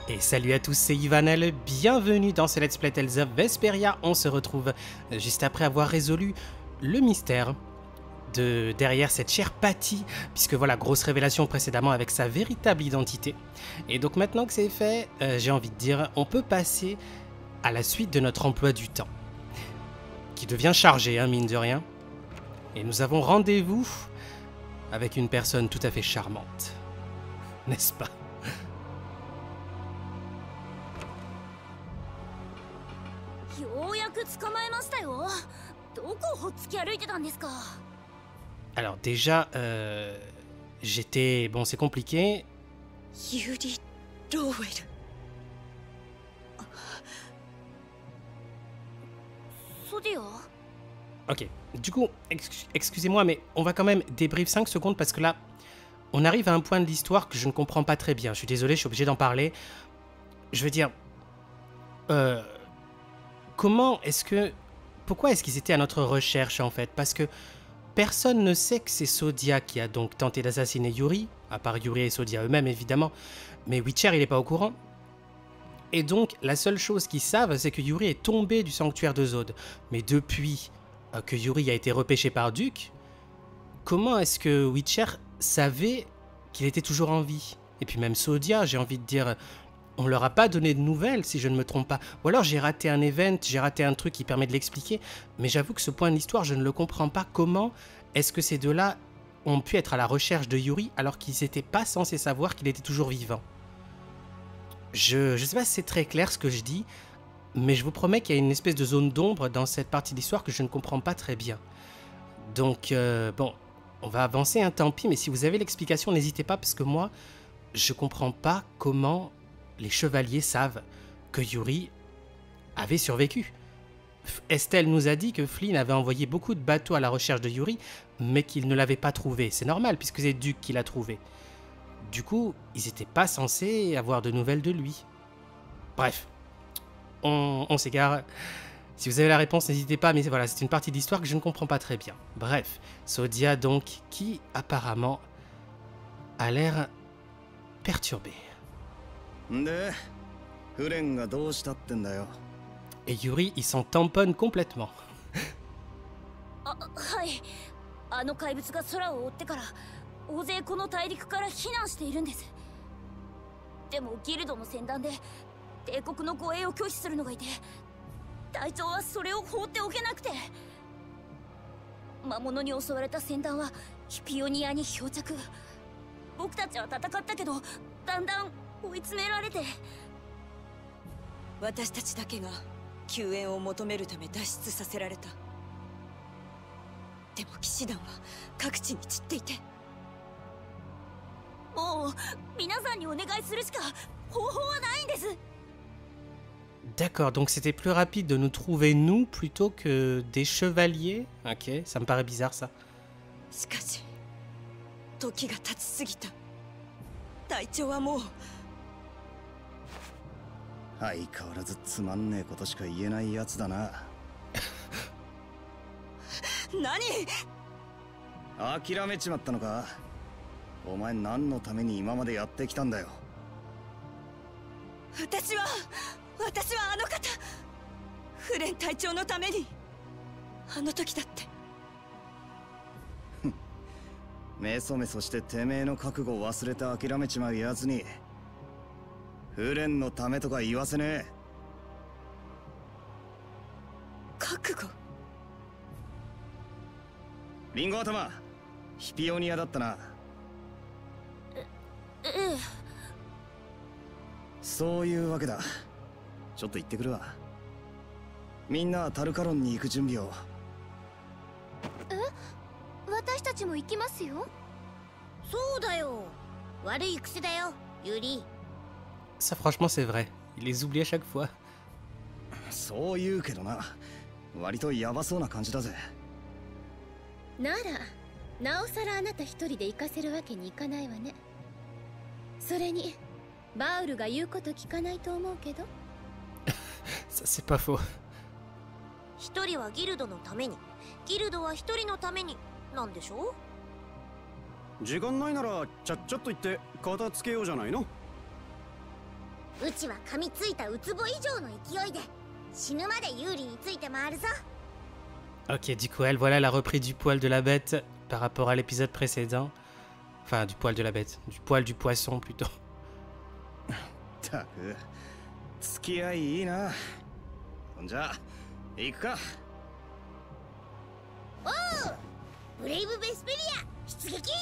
Et salut à tous, c'est Ivanel, bienvenue dans ce Let's Play Tales of Vesperia. On se retrouve juste après avoir résolu le mystère derrière cette chère Patty, puisque voilà, grosse révélation précédemment avec sa véritable identité. Et donc maintenant que c'est fait, j'ai envie de dire, on peut passer à la suite de notre emploi du temps, qui devient chargé, hein, mine de rien. Et nous avons rendez-vous avec une personne tout à fait charmante, n'est-ce pas? Alors déjà, j'étais... Bon, c'est compliqué. Yuri Rowell. Ok, du coup, excusez-moi, mais on va quand même débrief 5 secondes parce que là, on arrive à un point de l'histoire que je ne comprends pas très bien. Je suis désolé, je suis obligé d'en parler. Je veux dire... comment est-ce que... Pourquoi est-ce qu'ils étaient à notre recherche, en fait? Parce que personne ne sait que c'est Sodia qui a donc tenté d'assassiner Yuri, à part Yuri et Sodia eux-mêmes, évidemment. Mais Witcher, il n'est pas au courant. Et donc, la seule chose qu'ils savent, c'est que Yuri est tombé du sanctuaire de Zod. Mais depuis que Yuri a été repêché par Duke, comment est-ce que Witcher savait qu'il était toujours en vie? Et puis même Sodia, j'ai envie de dire... On leur a pas donné de nouvelles, si je ne me trompe pas. Ou alors j'ai raté un event, j'ai raté un truc qui permet de l'expliquer. Mais j'avoue que ce point de l'histoire, je ne le comprends pas. Comment est-ce que ces deux-là ont pu être à la recherche de Yuri alors qu'ils n'étaient pas censés savoir qu'il était toujours vivant? Je sais pas si c'est très clair ce que je dis, mais je vous promets qu'il y a une espèce de zone d'ombre dans cette partie de l'histoire que je ne comprends pas très bien. Donc, bon, on va avancer, hein, tant pis, mais si vous avez l'explication, n'hésitez pas, parce que moi, je comprends pas comment... les chevaliers savent que Yuri avait survécu. Estelle nous a dit que Flynn avait envoyé beaucoup de bateaux à la recherche de Yuri, mais qu'il ne l'avait pas trouvé. C'est normal, puisque c'est Duke qui l'a trouvé. Du coup, ils n'étaient pas censés avoir de nouvelles de lui. Bref, on s'égare. Si vous avez la réponse, n'hésitez pas, mais voilà, c'est une partie de l'histoire que je ne comprends pas très bien. Bref, Sodia donc, qui apparemment a l'air perturbée. Et Yuri, il s'en tamponne complètement. D'accord, donc c'était plus rapide de nous trouver nous plutôt que des chevaliers. Ok, ça me paraît bizarre ça. Ça franchement c'est vrai, il les oublie à chaque fois. Ça c'est pas faux. 一人はギルドのために、ギルドは一人のためになんでしょう？ 時間ないならちゃっちゃっと言って片付けようじゃないの。 うちは噛みついたウツボ以上の勢いで死ぬまで有利について回るぞ。 Ok, du coup, elle, voilà, elle a repris du poil de la bête par rapport à l'épisode précédent. Enfin, du poil de la bête, du poil du poisson plutôt. たく付き合いいいな。ほんじゃ行くか。 おう、ブレイブ・ベスペリア出撃。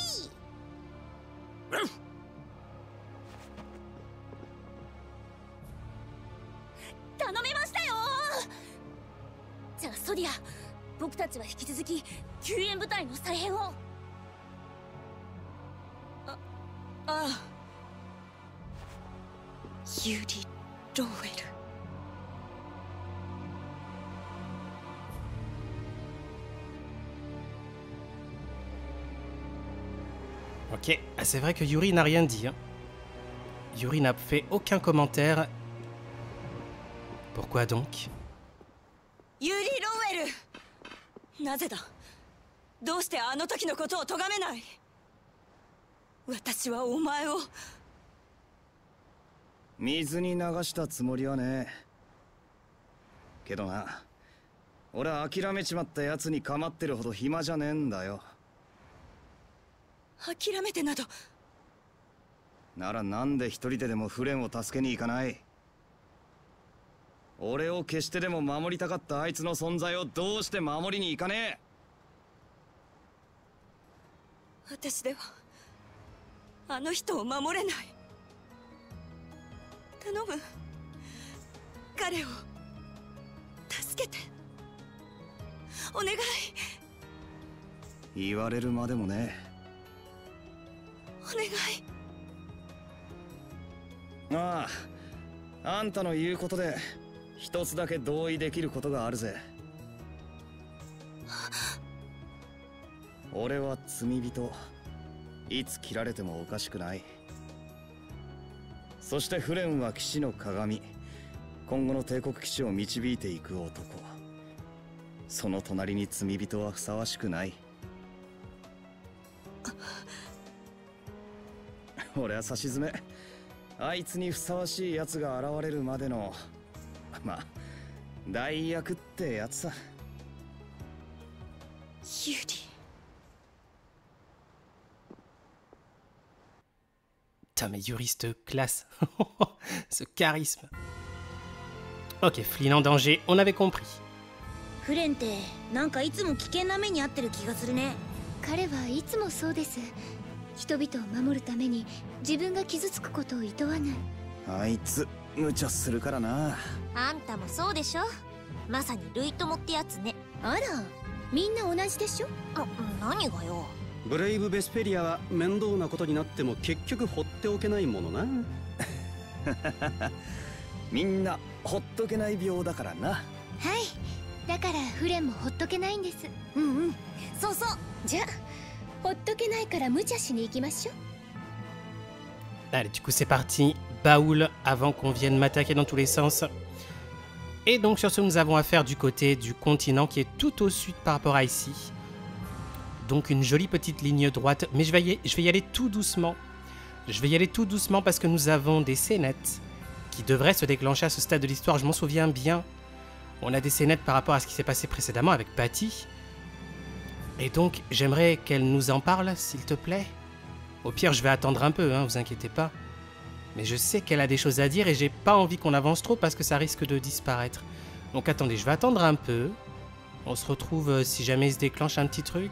頼めましたよ。じゃあソディア、僕たちは引き続き救援部隊の再編を。ああ、ユリ・ローウェル。 Ok, ah, c'est vrai que Yuri n'a rien dit. Hein. Yuri n'a fait aucun commentaire. Pourquoi donc? ユリ・ローウェル、なぜだ。どうしてあの時のことを咎めない。私はお前を水に流したつもりはね。けどな、俺は諦めちまったやつに構ってるほど暇じゃねえんだよ。 諦めてなど。 ならなんで一人でもフレンを助けに行かない。俺を消してでも守りたかったあいつの存在をどうして守りに行かねえ。 私ではあの人を守れない。頼む、彼を助けて、お願い。 言われるまでもね。 お願い。 ああ、あんたの言うことで一つだけ同意できることがあるぜ。俺は罪人、いつ切られてもおかしくない。そしてフレンは騎士の鏡、今後の帝国騎士を導いていく男。その隣に罪人はふさわしくない。俺はさしずめ、あいつにふさわしいやつが現れるまでの、まあ代役ってやつさ。 ユリ。 Putain, mais Yuri, cette classe. Ce charisme. Ok, Flynn en danger, on avait compris. フレンってなんかいつも危険な目に遭ってる気がするね。 彼はいつもそうです。人々を守るために自分が傷つくことを厭わない。 あいつ無茶するからな。 あんたもそうでしょ。まさに類友ってやつね。 あら、みんな同じでしょ。 何がよ。 ブレイブ・ベスペリアは面倒なことになっても結局放っておけないものな。 みんなほっとけない病だからな。 はい、だからフレンもほっとけないんです。 うんうん、そうそう。 じゃあほっとけないから無茶しに行きましょう。 Allez, du coup c'est parti, Baoul, avant qu'on vienne m'attaquer dans tous les sens. Et donc sur ce, nous avons affaire du côté du continent qui est tout au sud par rapport à ici. Donc une jolie petite ligne droite, mais je vais y aller tout doucement. Je vais y aller tout doucement parce que nous avons des scénettes qui devraient se déclencher à ce stade de l'histoire, je m'en souviens bien. On a des scénettes par rapport à ce qui s'est passé précédemment avec Patty. Et donc j'aimerais qu'elle nous en parle, s'il te plaît. Au pire, je vais attendre un peu, hein, vous inquiétez pas. Mais je sais qu'elle a des choses à dire et j'ai pas envie qu'on avance trop parce que ça risque de disparaître. Donc attendez, je vais attendre un peu. On se retrouve si jamais il se déclenche un petit truc.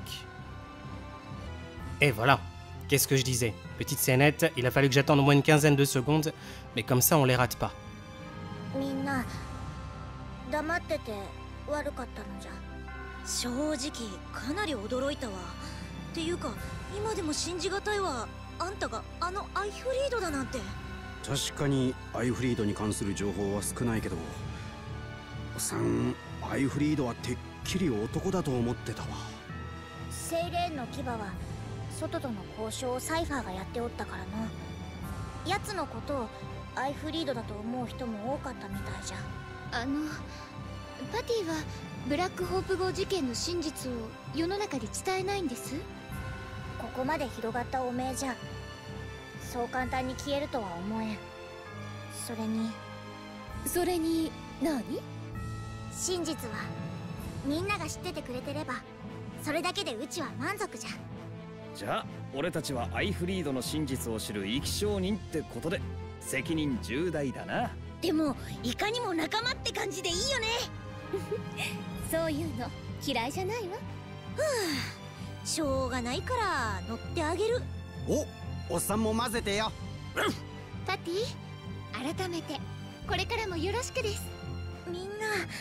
Et voilà. Qu'est-ce que je disais? Petite scénette, il a fallu que j'attende au moins une quinzaine de secondes, mais comme ça on les rate pas. みんな黙ってて悪かったのじゃ。正直かなり驚いたわ。っていうか今でも信じがたいわ。あんたがあのアイフリードだなんて。 確かにアイフリードに関する情報は少ないけど、おっさん、アイフリードはてっきり男だと思ってたわ。 セイレーンの牙は外との交渉をサイファーがやっておったからの。奴のことをアイフリードだと思う人も多かったみたいじゃ。 パティはブラックホープ号事件の真実を世の中で伝えないんです。 ここまで広がった汚名じゃそう簡単に消えるとは思えん。 それに何？ 真実はみんなが知っててくれてればそれだけでうちは満足じゃ。 じゃあ俺たちはアイフリードの真実を知る生き証人ってことで責任重大だな。 でもいかにも仲間って感じでいいよね。 そういうの嫌いじゃないわ。 しょうがないから乗ってあげる。 おっさんも混ぜてよ。 パティ、改めてこれからもよろしくです。 みんな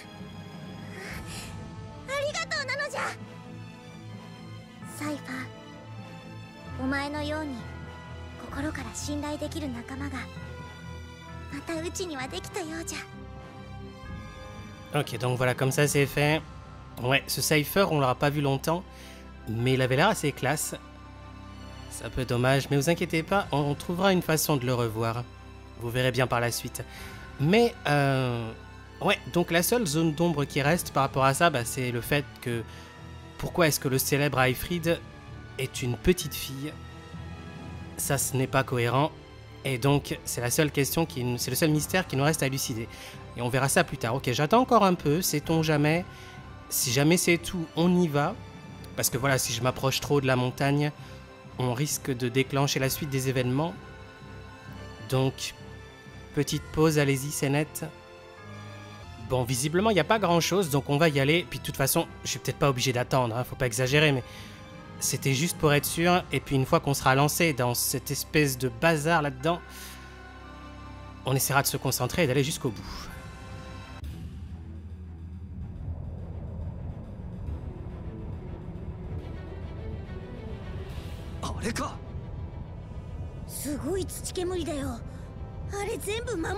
ありがとうなのじゃ。サイファー、お前のように心から信頼できる仲間がまたうちにはできたようじゃ。 Ok, donc voilà, comme ça c'est fait. Ouais, ce Cypher, on l'aura pas vu longtemps, mais il avait l'air assez classe. C'est un peu dommage, mais vous inquiétez pas, on trouvera une façon de le revoir. Vous verrez bien par la suite. Mais, ouais, donc la seule zone d'ombre qui reste par rapport à ça, bah, c'est le fait que... Pourquoi est-ce que le célèbre Aifrid est une petite fille? Ça, ce n'est pas cohérent. Et donc, c'est la seule question, c'est le seul mystère qui nous reste à élucider. Et on verra ça plus tard. Ok, j'attends encore un peu, sait-on jamais. Si jamais c'est tout, on y va. Parce que voilà, si je m'approche trop de la montagne, on risque de déclencher la suite des événements. Donc, petite pause, allez-y, c'est net. Bon, visiblement, il n'y a pas grand-chose, donc on va y aller. Puis de toute façon, je suis peut-être pas obligé d'attendre, hein, faut pas exagérer, mais... C'était juste pour être sûr, et puis une fois qu'on sera lancé dans cette espèce de bazar là-dedans, on essaiera de se concentrer et d'aller jusqu'au bout. すごい土煙だよ。あれ全部魔物？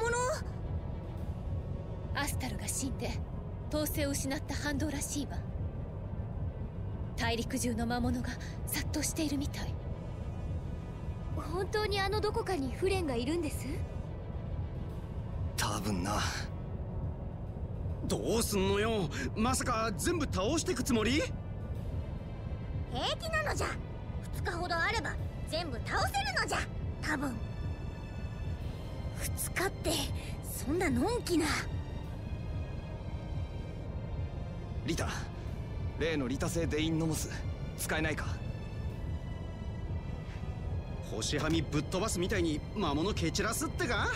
アスタルが死んで統制を失った反動らしいわ。大陸中の魔物が殺到しているみたい。本当にあのどこかにフレンがいるんです？ 多分な。 どうすんのよ。まさか全部倒してくつもり？ 平気なのじゃ。2日ほどあれば全部倒せるのじゃ。多分。2日ってそんなのんきな。 リタ、例のリタ製デインノモス使えないか？ 星はみぶっ飛ばすみたいに魔物蹴散らすってか？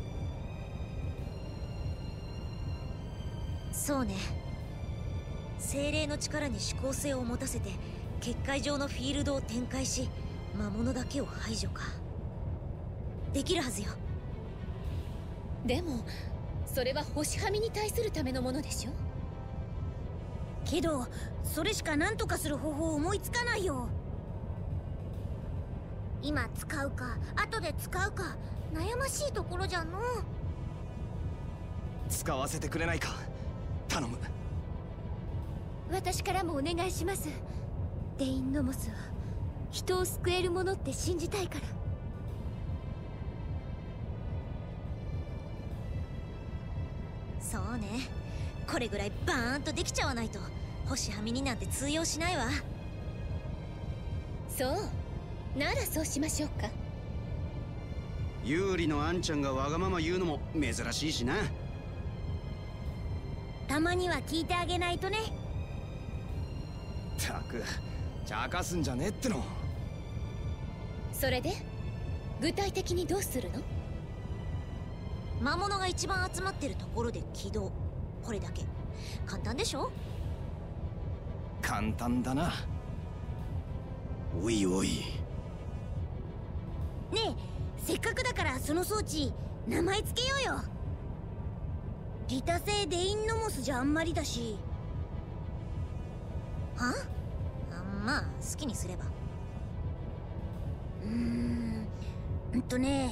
そうね。精霊の力に指向性を持たせて結界上のフィールドを展開し魔物だけを排除か。できるはずよ。 でもそれは星はみに対するためのものでしょ？ けどそれしか何とかする方法を思いつかないよ。今使うか後で使うか悩ましいところじゃの。 使わせてくれないか、頼む。 私からもお願いします。デインノモスは人を救えるものって信じたいから。 そうね、これぐらいバーンとできちゃわないと星はみになんて通用しないわ。 そうならそうしましょうか。 有利のあんちゃんがわがまま言うのも珍しいしな。 たまには聞いてあげないとね。 ったく茶化すんじゃねえっての。 それで具体的にどうするの？ 魔物が一番集まってるところで起動。これだけ簡単でしょ？ 簡単だな。 おいおい。 ねえ、せっかくだからその装置名前つけようよ。リタ製デインノモスじゃあんまりだし。は？まあ好きにすれば。ね。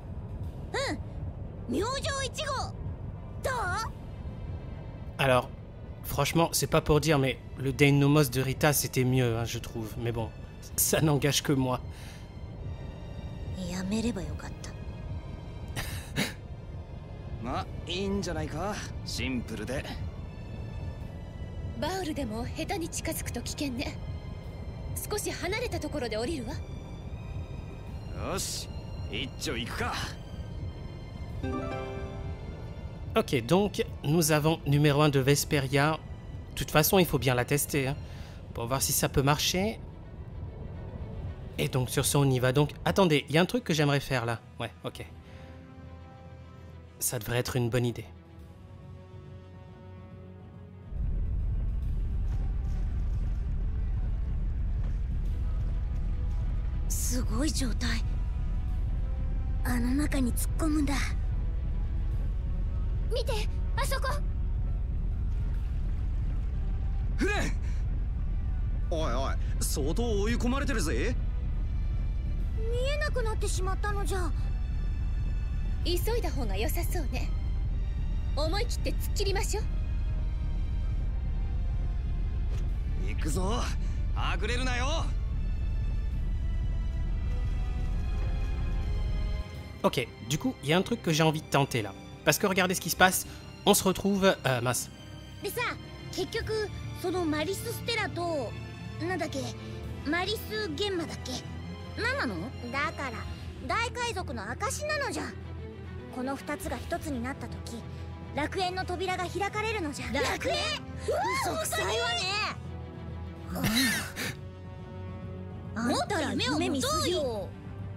明星1号どう？ Alors, franchement, c'est pas pour dire, mais le Deinomos de Rita, c'était mieux, hein, je trouve. Mais bon, ça n'engage que moi. やめればよかった。 まあ、いいんじゃないか。シンプルで。 バウルでも下手に近づくと危険ね。少し離れたところで降りるわ。 よし、一丁行くか。 Ok, donc nous avons numéro 1 de Vesperia. De toute façon, il faut bien la tester, hein, pour voir si ça peut marcher. Et donc sur ce, on y va. Donc, attendez, il y a un truc que j'aimerais faire là. Ouais, ok. Ça devrait être une bonne idée. すごい状態。あの中に突っ込むんだ。 見て、あそこ。 フレン、おいおい、相当追い込まれてるぜ。 見えなくなってしまったのじゃ。 急いだ方が良さそうね。思い切って突っ切りましょう。 行くぞ。はぐれるなよ。 Ok, du coup, il y a un truc que j'ai envie de tenter là. Parce que regardez ce qui se passe. On se retrouve... mince. でさ、結局そのマリス・ステラとなんだっけ、マリス・ゲンマだっけ、何なの？だから大海賊の証なのじゃ。この2つが1つになった時、楽園の扉が開かれるのじゃ。楽園？嘘くさいわね。あんたら夢見すぎよ。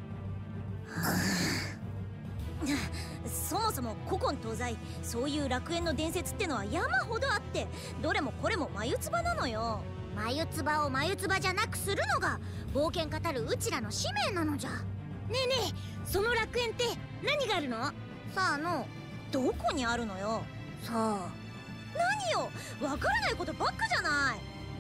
そもそも古今東西、そういう楽園の伝説ってのは山ほどあって、どれもこれも眉唾なのよ。眉唾を眉唾じゃなくするのが冒険語るうちらの使命なのじゃ。ねえねえ、その楽園って何があるの？さあの、どこにあるのよ。さあ何よ、わからないことばっかじゃない。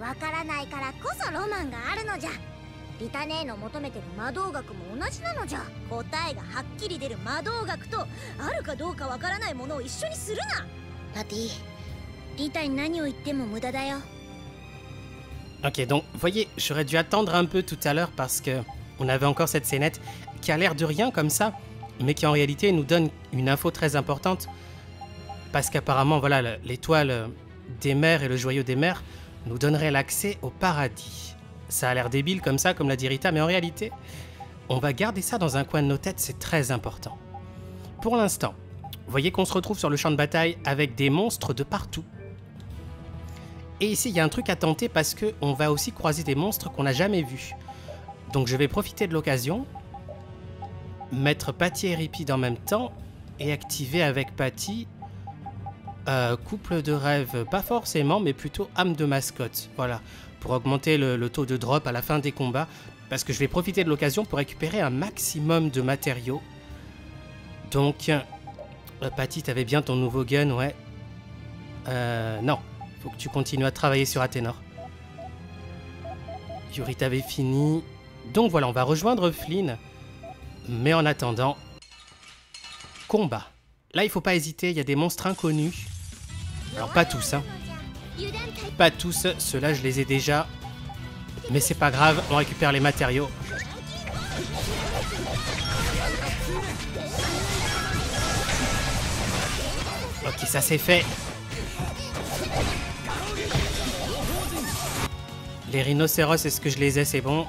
わからないからこそロマンがあるのじゃ。リタ姉の求めてる魔導学も同じなのじゃ。答えがはっきり出る魔導学と、あるかどうかわからないものを一緒にするな。パティ、リタに何を言っても無駄だよ。 Ok, donc, vous voyez, j'aurais dû attendre un peu tout à l'heure parce que on avait encore cette scénette qui a l'air de rien comme ça, mais qui en réalité nous donne une info très importante. Parce qu'apparemment, voilà, l'étoile des mers et le joyau des mers nous donneraient l'accès au paradis. Ça a l'air débile comme ça, comme l'a dit Rita, mais en réalité, on va garder ça dans un coin de nos têtes, c'est très important. Pour l'instant, vous voyez qu'on se retrouve sur le champ de bataille avec des monstres de partout. Et ici, il y a un truc à tenter parce qu'on va aussi croiser des monstres qu'on n'a jamais vus. Donc je vais profiter de l'occasion, mettre Patty et Ripide en même temps, et activer avec Patty couple de rêve, pas forcément, mais plutôt âme de mascotte. Voilà, pour augmenter le taux de drop à la fin des combats, parce que je vais profiter de l'occasion pour récupérer un maximum de matériaux. Donc, Patty, t'avais bien ton nouveau gun, ouais. Non, faut que tu continues à travailler sur Athénor. Yuri, t'avais fini. Donc voilà, on va rejoindre Flynn. Mais en attendant, combat. Là, il faut pas hésiter, il y a des monstres inconnus. Alors, pas tous, hein. Pas tous, ceux-là, je les ai déjà. Mais c'est pas grave, on récupère les matériaux. Ok, ça c'est fait. Les rhinocéros, est-ce que je les ai? C'est bon.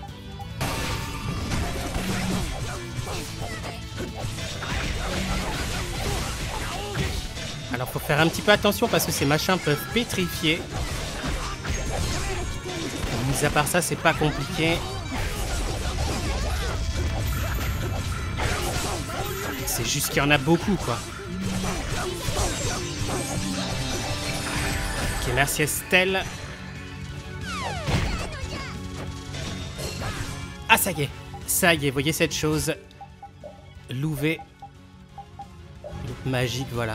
Alors faut faire un petit peu attention parce que ces machins peuvent pétrifier. Mis à part ça, c'est pas compliqué. C'est juste qu'il y en a beaucoup, quoi. Ok, merci Estelle. Ah, ça y est, vous voyez cette chose. Louvet. Loupe magique, voilà.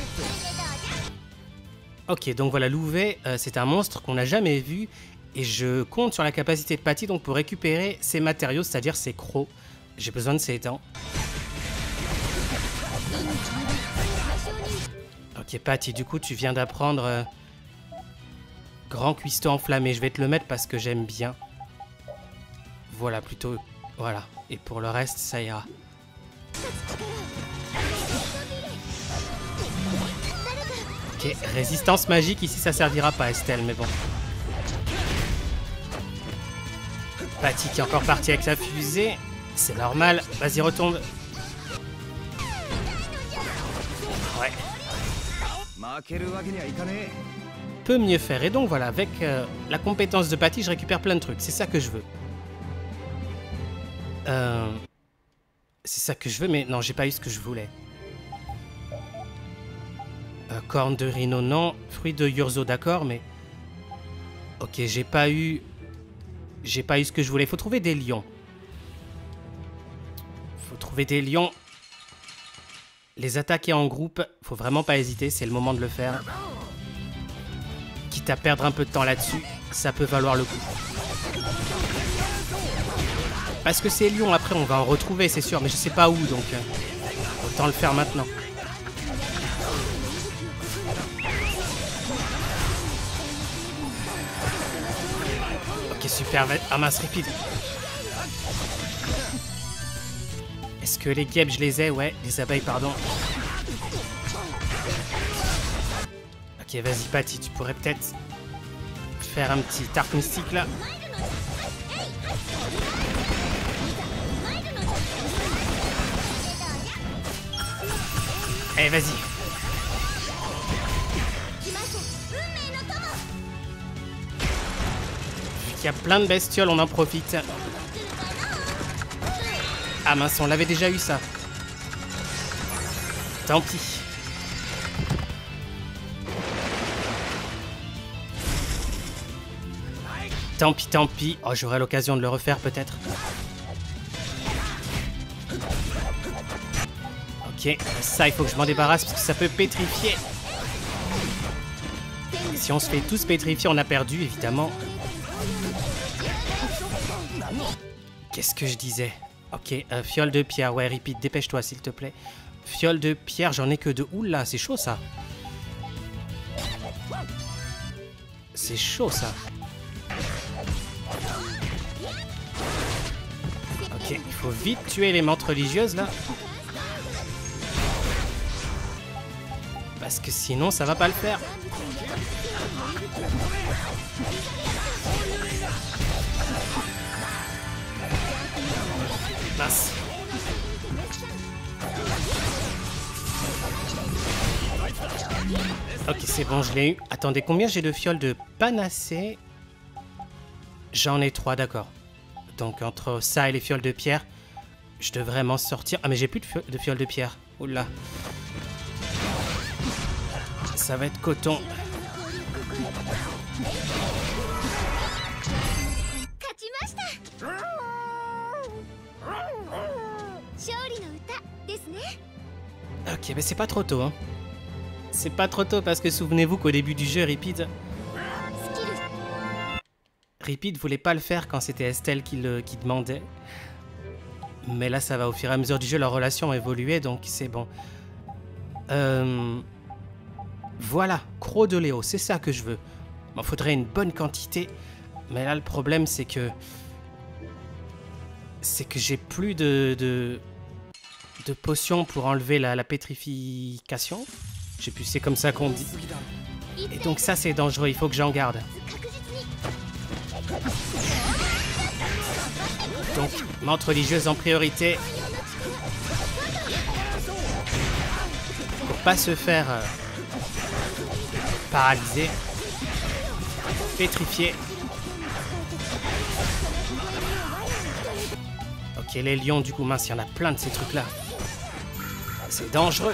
Ok, donc voilà, Louvet, c'est un monstre qu'on n'a jamais vu. Et je compte sur la capacité de Patty donc pour récupérer ses matériaux, c'est-à-dire ses crocs. J'ai besoin de ses dents. Ok, Patty, du coup, tu viens d'apprendre Grand Cuistot enflammé. Je vais te le mettre parce que j'aime bien. Voilà, plutôt... Voilà. Et pour le reste, ça ira. Ok, résistance magique, ici ça servira pas Estelle, mais bon. Patty qui est encore partie avec sa fusée, c'est normal, vas-y retombe. Ouais. 負けるわけにはいかねえ。 Peut mieux faire. Et donc voilà, avec la compétence de Patty, je récupère plein de trucs. C'est ça que je veux. C'est ça que je veux, mais non, j'ai pas eu ce que je voulais. Corne de rhino, non. Fruit de Yurzo, d'accord, mais... Ok, j'ai pas eu ce que je voulais. Faut trouver des lions. Faut trouver des lions. Les attaquer en groupe, faut vraiment pas hésiter, c'est le moment de le faire. Quitte à perdre un peu de temps là-dessus, ça peut valoir le coup. Parce que ces lions, après, on va en retrouver, c'est sûr, mais je sais pas où, donc autant le faire maintenant. Ok, super, ramasse rapide. Est-ce que les guêpes, je les ai? Ouais, les abeilles, pardon. Ok, vas-y, Patty, tu pourrais peut-être faire un petit arc mystique, là. Allez, vas-y. Vu qu'il y a plein de bestioles, on en profite. Ah mince, on l'avait déjà eu ça. Tant pis. Tant pis, tant pis. Oh, j'aurai l'occasion de le refaire peut-être. Ok, ça il faut que je m'en débarrasse parce que ça peut pétrifier. Et si on se fait tous pétrifier, on a perdu évidemment. Qu'est-ce que je disais? Ok, fiole de pierre, ouais, repeat, dépêche-toi s'il te plaît. Fiole de pierre, j'en ai que deux. Oula, c'est chaud ça. C'est chaud ça. Ok, il faut vite tuer les menthes religieuses là. Parce que sinon ça va pas le faire. Mince. Ok, c'est bon, je l'ai eu. Attendez, combien j'ai de fioles de panacée? J'en ai 3, d'accord. Donc entre ça et les fioles de pierre, je devrais m'en sortir. Ah mais j'ai plus de fioles de pierre. Oula. Ça va être coton. Ok, mais c'est pas trop tôt, hein. C'est pas trop tôt parce que souvenez-vous qu'au début du jeu, Repeat voulait pas le faire quand c'était Estelle qui demandait. Mais là, ça va au fur et à mesure du jeu, leur relation a évolué, donc c'est bon. Voilà, croc de Léo, c'est ça que je veux. Il m'en faudrait une bonne quantité. Mais là, le problème, c'est que j'ai plus de potions pour enlever la pétrification. Je sais plus, c'est comme ça qu'on dit. Et donc ça, c'est dangereux, il faut que j'en garde. Donc, menthe religieuse en priorité. Pour pas se faire paralyser. Pétrifier. Ok, les lions, du coup, mince, il y en a plein de ces trucs-là. C'est dangereux.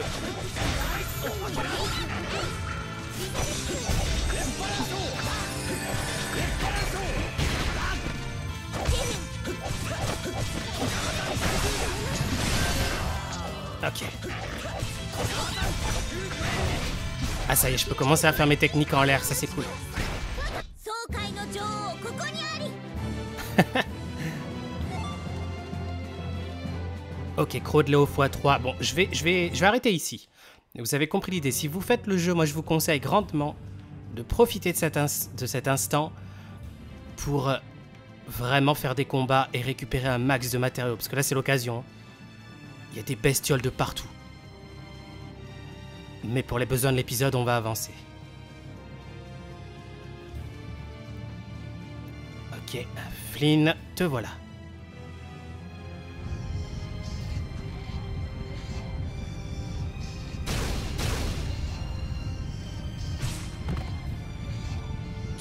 Ok. Ah ça y est, je peux commencer à faire mes techniques en l'air, ça c'est cool. Ok, croc de Léo x3. Bon, je vais arrêter ici. Vous avez compris l'idée. Si vous faites le jeu, moi je vous conseille grandement de profiter de cet instant pour vraiment faire des combats et récupérer un max de matériaux. Parce que là, c'est l'occasion. Il y a des bestioles de partout. Mais pour les besoins de l'épisode, on va avancer. Ok, Flynn, te voilà.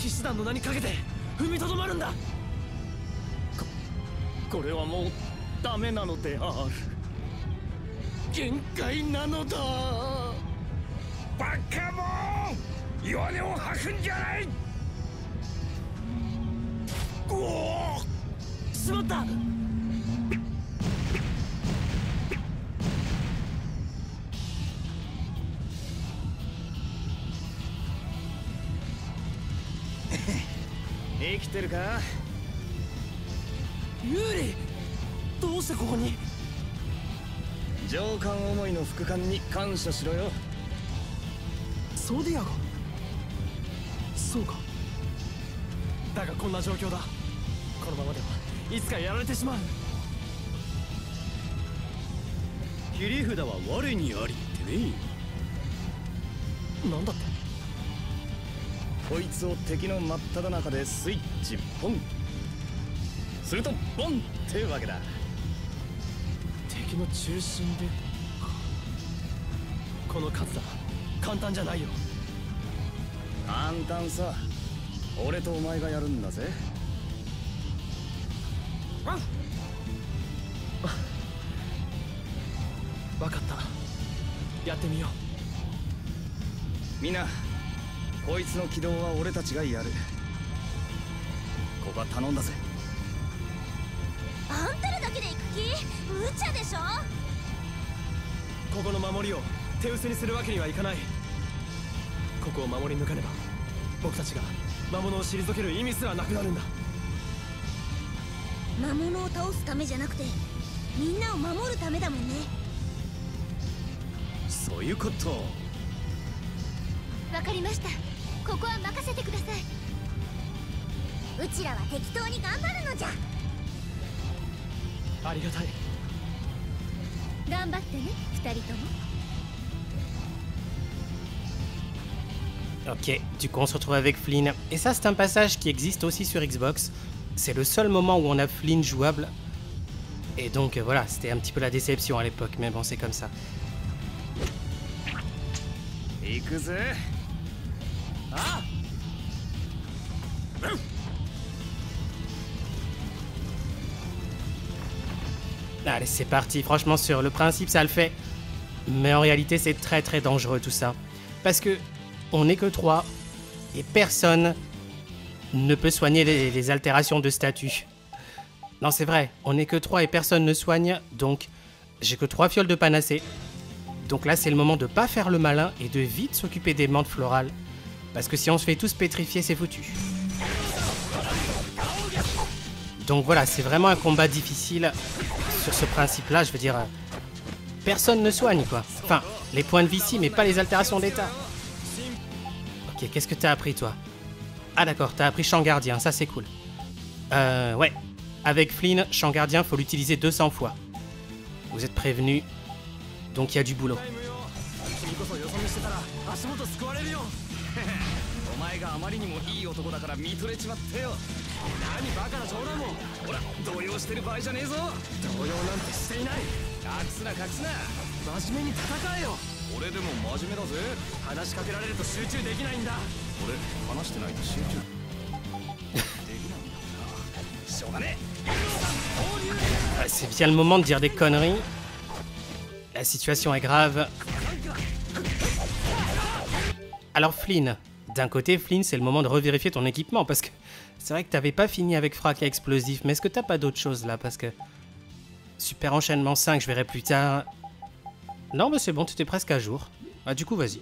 騎士団の名にかけて踏みとどまるんだ。 これはもうダメなのである。限界なのだ。バカモン、弱音を吐くんじゃない。うおー、 しまった。 生きてるかユーリ、どうしてここに。 上官思いの副官に感謝しろよ。 ソディアが。そうか。だがこんな状況だ。このままではいつかやられてしまう。 切り札は我にありってね。 なんだって。 こいつを敵の真っ只中でスイッチポン、するとボンってわけだ。 敵の中心でか。この数だ。簡単じゃないよ。 簡単さ。俺とお前がやるんだぜ。 分かった。やってみよみんな、こいつの起動は俺たちがやる。ここは頼んだぜ。 あんたらだけで行く気？無茶でしょ。 う。ここの守りを手薄にするわけにはいかない。ここを守り抜かねば僕たちが魔物を退ける意味すらなくなるんだ。 魔物を倒すためじゃなくて、みんなを守るためだもんね。 そういうこと。 わかりました。ここは任せてください。 うちらは適当に頑張るのじゃ。 ありがたい。 頑張ってね、二人とも。 Ok, du coup on se retrouve avec Flynn. Et ça c'est un passage qui existe aussi sur Xbox. C'est le seul moment où on a Flynn jouable. Et donc voilà, c'était un petit peu la déception à l'époque, mais bon c'est comme ça. 行くぜ。 ああ。 Allez c'est parti, franchement sur le principe ça le fait. Mais en réalité c'est très très dangereux tout ça. Parce que on n'est que 3 et personne ne peut soigner les altérations de statut. Non c'est vrai, on n'est que 3 et personne ne soigne, donc j'ai que 3 fioles de panacée. Donc là c'est le moment de pas faire le malin et de vite s'occuper des menthes florales. Parce que si on se fait tous pétrifier c'est foutu. Donc voilà, c'est vraiment un combat difficile sur ce principe là, je veux dire... Personne ne soigne quoi. Enfin, les points de vie si, mais pas les altérations d'état. Ok, qu'est-ce que t'as appris toi? Ah d'accord, t'as appris champ gardien, ça c'est cool. Ouais. Avec Flynn, champ gardien, faut l'utiliser 200 fois. Vous êtes prévenus. Donc il y a du boulot. お前があまりにもいい男だから見とれちまったよ。 何バカな冗談も。 ほら、動揺してる場合じゃねえぞ。 動揺なんてしていない。 隠すな隠すな。 真面目に戦えよ。 俺でも真面目だぜ。 話しかけられると集中できないんだ。 俺話してないと集中できないんだな。しょうがねえ。 C'est bien le moment de dire des conneries. La situation est grave. Alors Flynn, d'un côté Flynn c'est le moment de revérifier ton équipement parce que c'est vrai que t'avais pas fini avec fracas explosif, mais est-ce que t'as pas d'autre chose là parce que... Super enchaînement 5, je verrai plus tard. Non mais c'est bon, t'étais presque à jour. Ah du coup vas-y.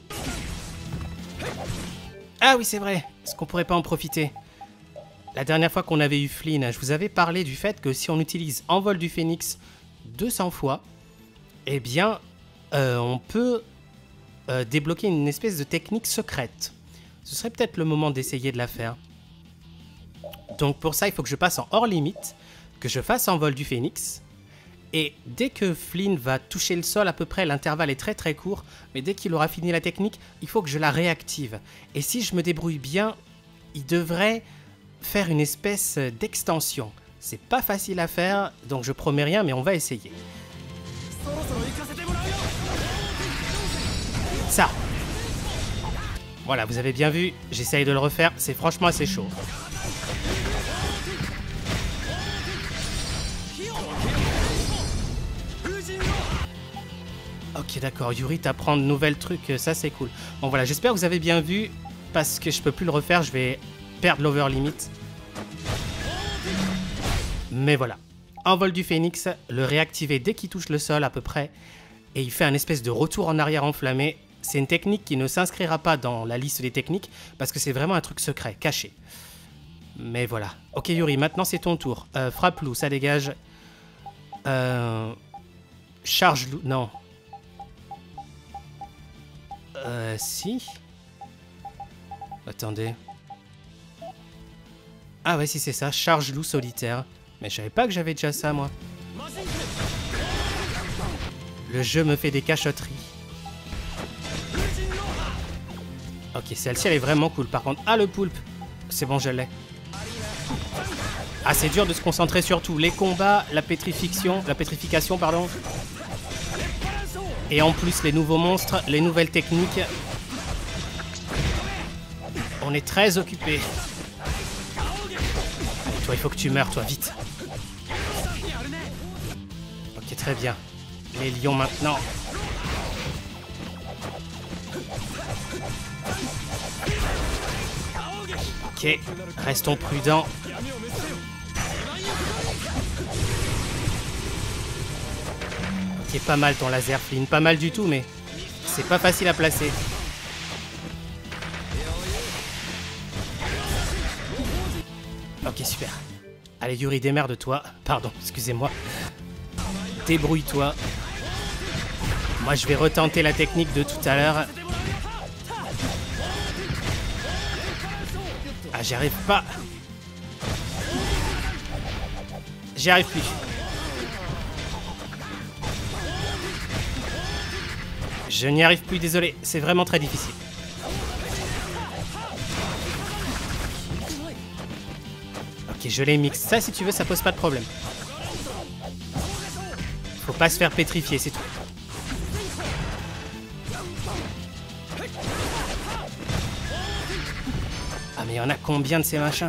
Ah oui c'est vrai, est-ce qu'on pourrait pas en profiter? La dernière fois qu'on avait eu Flynn, je vous avais parlé du fait que si on utilise Envol du Phénix 200 fois, eh bien, on peut débloquer une espèce de technique secrète. Ce serait peut-être le moment d'essayer de la faire. Donc pour ça, il faut que je passe en hors limite, que je fasse Envol du Phénix. Et dès que Flynn va toucher le sol à peu près, l'intervalle est très très court, mais dès qu'il aura fini la technique, il faut que je la réactive. Et si je me débrouille bien, il devrait faire une espèce d'extension. C'est pas facile à faire, donc je promets rien, mais on va essayer. Ça. Voilà, vous avez bien vu, j'essaye de le refaire, c'est franchement assez chaud. Ok, d'accord, Yuri t'apprend de nouvelles trucs, ça c'est cool. Bon voilà, j'espère que vous avez bien vu, parce que je peux plus le refaire, je vais perdre l'over limit. Mais voilà. Envol du phénix, le réactiver dès qu'il touche le sol à peu près, et il fait un espèce de retour en arrière enflammé. C'est une technique qui ne s'inscrira pas dans la liste des techniques, parce que c'est vraiment un truc secret, caché. Mais voilà. Ok Yuri, maintenant c'est ton tour. Frappe-loup, ça dégage. Charge-loup, non. Si. Attendez. Ah ouais, si c'est ça, charge-loup solitaire. Mais je savais pas que j'avais déjà ça, moi. Le jeu me fait des cachotteries. Ok, celle-ci, elle est vraiment cool. Par contre... Ah, le poulpe. C'est bon, je l'ai. Ah, c'est dur de se concentrer sur tout. Les combats, la pétrification, pardon. Et en plus, les nouveaux monstres, les nouvelles techniques. On est très occupé. Toi, il faut que tu meurs, toi, vite. Ok, très bien. Les lions maintenant. Ok, restons prudents. Ok, pas mal ton laser, Flynn. Pas mal du tout, mais c'est pas facile à placer. Ok, super. Allez, Yuri, démerde-toi. Pardon, excusez-moi. Débrouille-toi. Moi, je vais retenter la technique de tout à l'heure. Ah, j'y arrive pas. J'y arrive plus. Je n'y arrive plus, désolé. C'est vraiment très difficile. Ok, je les mixe. Ça, si tu veux, ça pose pas de problème. Faut pas se faire pétrifier, c'est tout. Ah, mais il y en a combien de ces machins?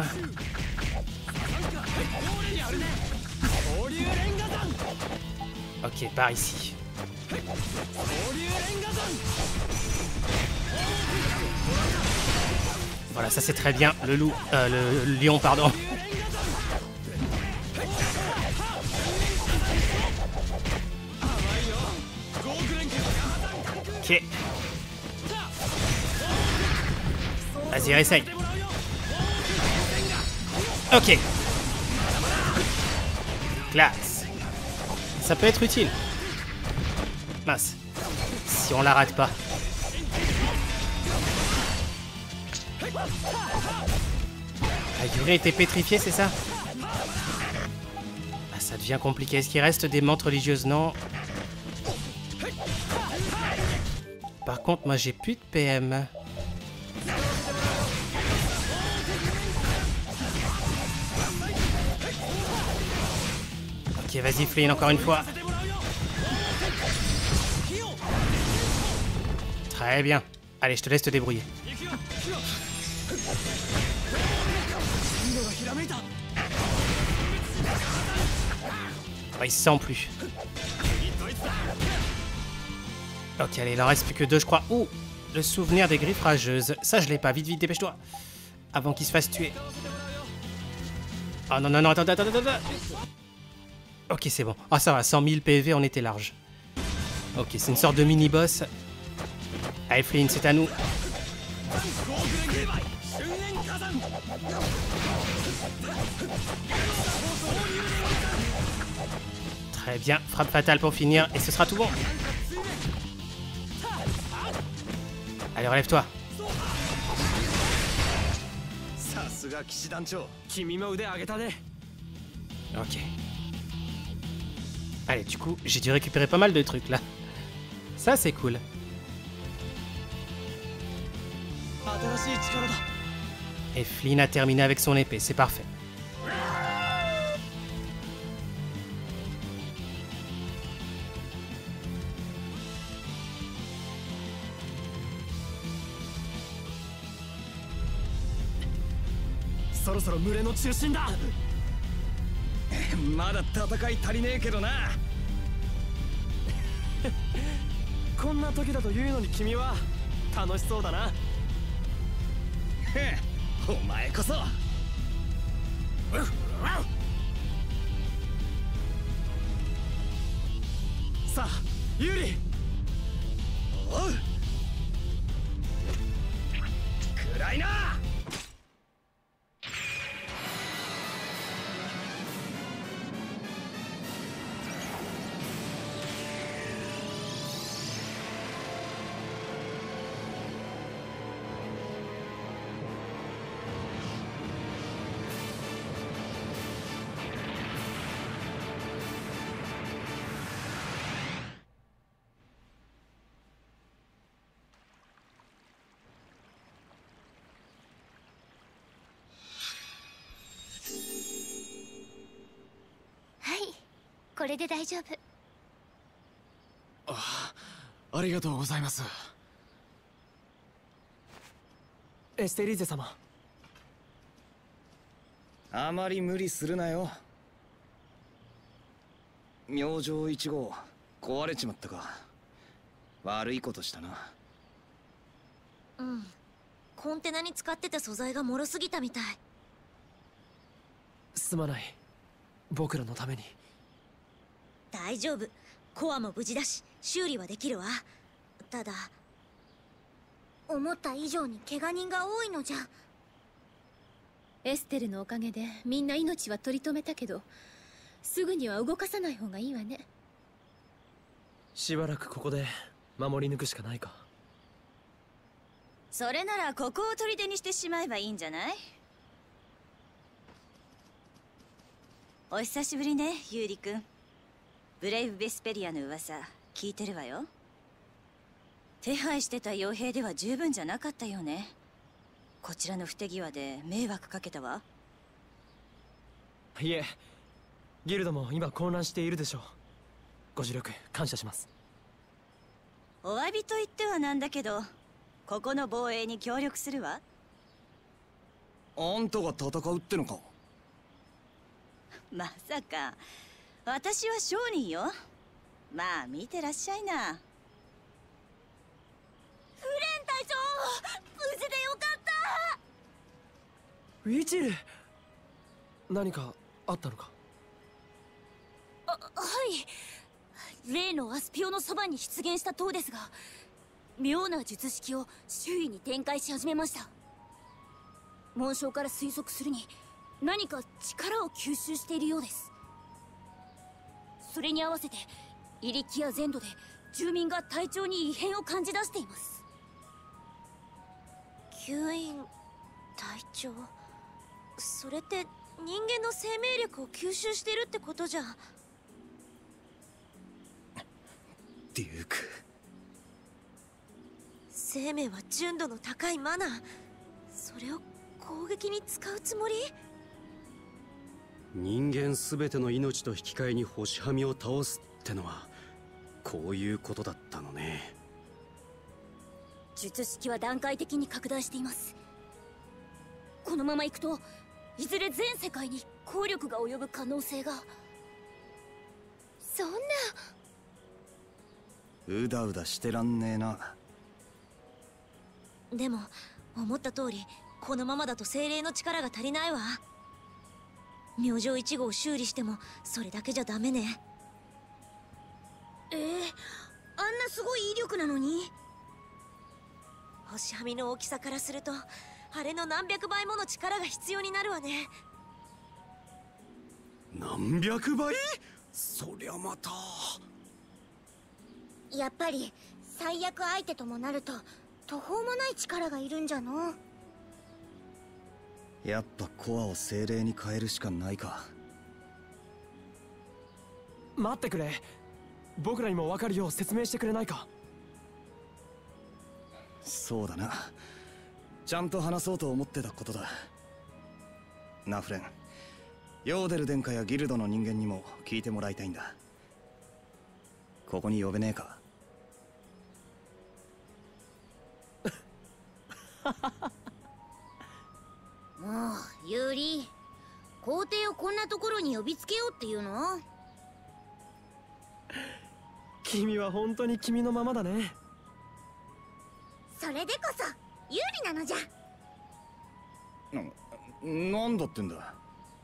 Ok, par ici. Voilà, ça c'est très bien. Le loup, le lion, pardon. Ok. Vas-y, réessaye. Ok. Classe. Ça peut être utile. Mince. Si on la rate pas. La Yuri était pétrifiée, c'est ça? Ah, ça devient compliqué. Est-ce qu'il reste des mantes religieuses? Non. Par contre, moi, j'ai plus de PM. Ok, vas-y, Flynn, encore une fois. Très bien. Allez, je te laisse te débrouiller. Oh, il se sent plus. Ok, allez, il en reste plus que deux, je crois. Ouh, le souvenir des griffes rageuses. Ça, je l'ai pas. Vite, vite, dépêche-toi. Avant qu'il se fasse tuer. Oh non, non, non, attends. Ok, c'est bon. Ah, ça va, 100 000 PV, on était large. Ok, c'est une sorte de mini-boss. Allez, Flynn, c'est à nous. Très bien, frappe fatale pour finir, et ce sera tout bon. Allez, relève-toi. Ok. Allez, du coup, j'ai dû récupérer pas mal de trucs, là. Ça, c'est cool. Et Flynn a terminé avec son épée, c'est parfait. そろそろ群れの中心だ。 まだ戦い足りねえけどな。 こんな時だと言うのに君は楽しそうだな。 お前こそ。 さあユーリ。 おう。暗いな。 これで大丈夫。 ありがとうございます。エステリーゼ様。 あまり無理するなよ。明星1号壊れちまったか。悪いことしたな。 うん、コンテナに使ってた素材が脆すぎたみたい。 すまない、僕らのために。 大丈夫、コアも無事だし修理はできるわ。ただ思った以上に怪我人が多いのじゃ。 エステルのおかげでみんな命は取り留めたけど、すぐには動かさない方がいいわね。 しばらくここで守り抜くしかないか。 それならここを砦にしてしまえばいいんじゃない？お久しぶりね、ユーリ君。ブレイブ・ベスペリアの噂聞いてるわよ。手配してた傭兵では十分じゃなかったよね。こちらの不手際で迷惑かけたわ。 いえ、ギルドも今混乱しているでしょう。ご助力感謝します。 お詫びと言ってはなんだけど、ここの防衛に協力するわ。 あんたが戦うってのか。 まさか。私は商人よ。まあ見てらっしゃいな。フレン隊長、無事でよかった。 ウィチル、何かあったのか？ はい。例のアスピオのそばに出現した塔ですが、妙な術式を周囲に展開し始めました。紋章から推測するに何か力を吸収しているようです。それに合わせてイリキア全土で住民が体調に異変を感じ出しています。 吸引体調、それって人間の生命力を吸収してるってことじゃ。 デューク、 生命は純度の高いマナー、それを攻撃に使うつもり？ 人間全ての命と引き換えに星はみを倒すってのはこういうことだったのね。 術式は段階的に拡大しています。このままいくといずれ全世界に効力が及ぶ可能性が。 そんな。 うだうだしてらんねえな。 でも思った通りこのままだと精霊の力が足りないわ。明星1号を修理してもそれだけじゃダメね。 あんなすごい威力なのに。 星はみの大きさからするとあれの何百倍もの力が必要になるわね。 何百倍？そりゃまた。 やっぱり最悪相手ともなると途方もない力がいるんじゃの。 やっぱコアを精霊に変えるしかないか。 待ってくれ、僕らにも分かるよう説明してくれないか？ そうだな、ちゃんと話そうと思ってたことだ。ナフレン、ヨーデル殿下やギルドの人間にも聞いてもらいたいんだ。ここに呼べねえか？ もうユーリ、皇帝をこんなところに呼びつけようっていうの？ 君は本当に君のままだね。 それでこそ有利なのじゃ。 なんだってんだ。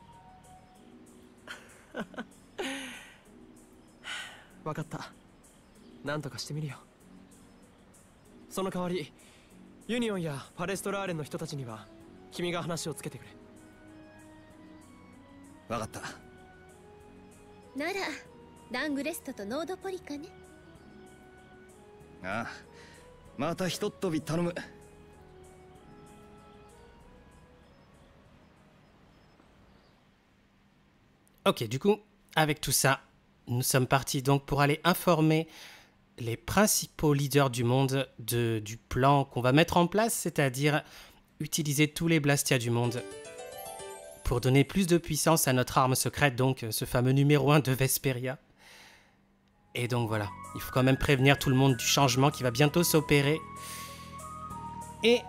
分かった。なんとかしてみるよ。その代わりユニオンやパレストラーレンの人たちには君が話をつけてくれ。 分かった。 ならラングレストとノードポリカね。 ああ、またひとっ飛び頼む。 Ok, du coup, avec tout ça, nous sommes partis donc pour aller informer les principaux leaders du monde du plan qu'on va mettre en place, c'est-à-dire utiliser tous les Blastia du monde pour donner plus de puissance à notre arme secrète, donc ce fameux numéro 1 de Vesperia. Et donc voilà, il faut quand même prévenir tout le monde du changement qui va bientôt s'opérer. Et...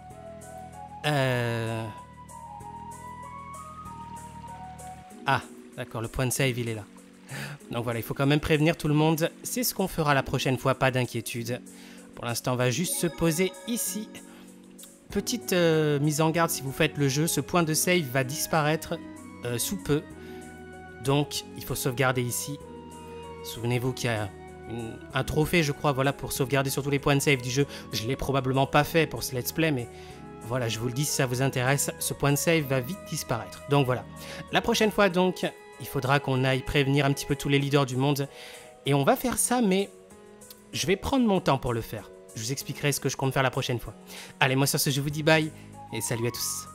Ah, d'accord, le point de save, il est là. Donc voilà, il faut quand même prévenir tout le monde. C'est ce qu'on fera la prochaine fois, pas d'inquiétude. Pour l'instant, on va juste se poser ici. Petite mise en garde, si vous faites le jeu, ce point de save va disparaître sous peu. Donc, il faut sauvegarder ici. Souvenez-vous qu'il y a un trophée, je crois, voilà, pour sauvegarder sur tous les points de save du jeu. Je ne l'ai probablement pas fait pour ce let's play, mais voilà, je vous le dis si ça vous intéresse, ce point de save va vite disparaître. Donc voilà, la prochaine fois donc, il faudra qu'on aille prévenir un petit peu tous les leaders du monde. Et on va faire ça, mais je vais prendre mon temps pour le faire. Je vous expliquerai ce que je compte faire la prochaine fois. Allez, moi sur ce, je vous dis bye et salut à tous.